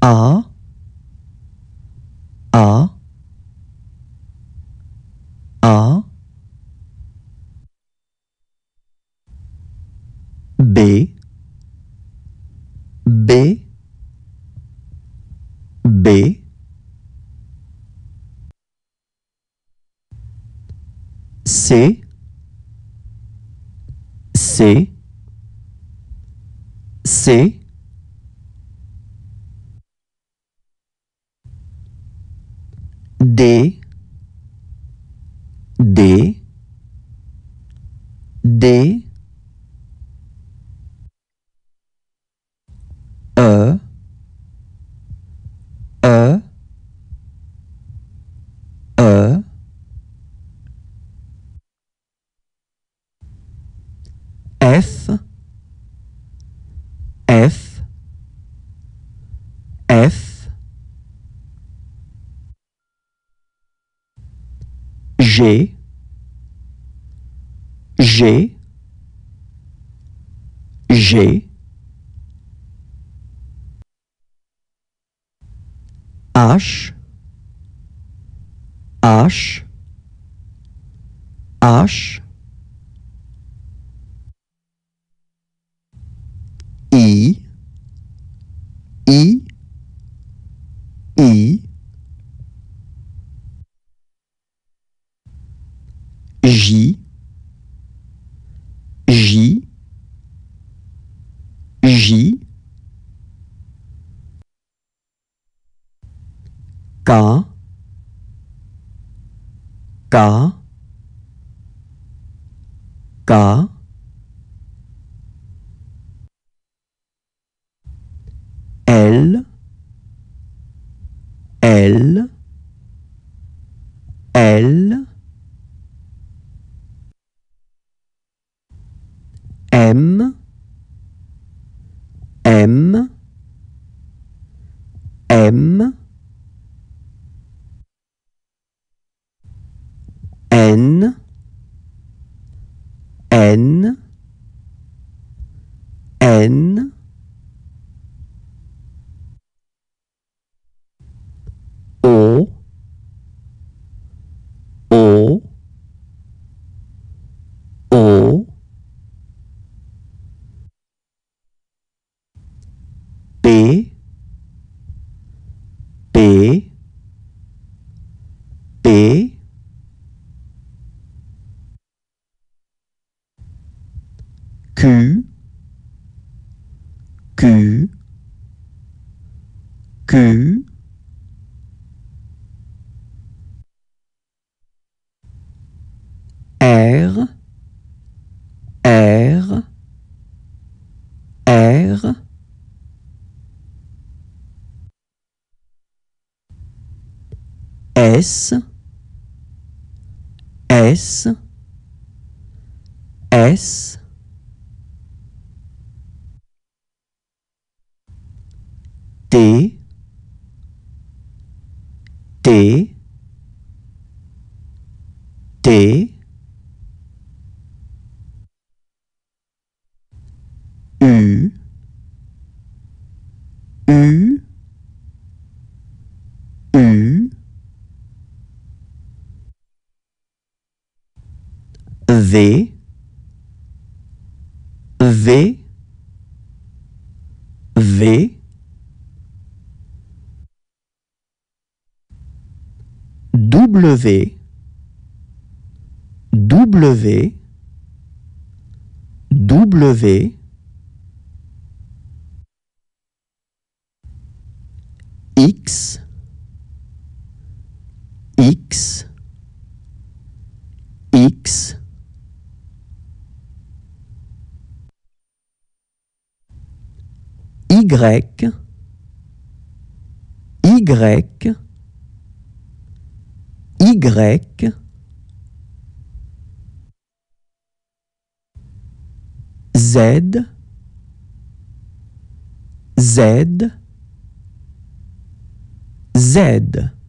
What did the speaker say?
A, A, A, B, B, B, C, C, C, D, D, D, E, E, E, F, F, F, G, G, G, H, H, H, I, I, I, J, J, J, K, K, K, L, L, L, M, M, M, N, N, N, O, O, O, P, P, P, Q, Q, Q, R, R, R, S, S, S, T, T, T, U, U, U, V, V, V, W, W, W, X, X, X, Y, Y, Y, Z, Z, Z.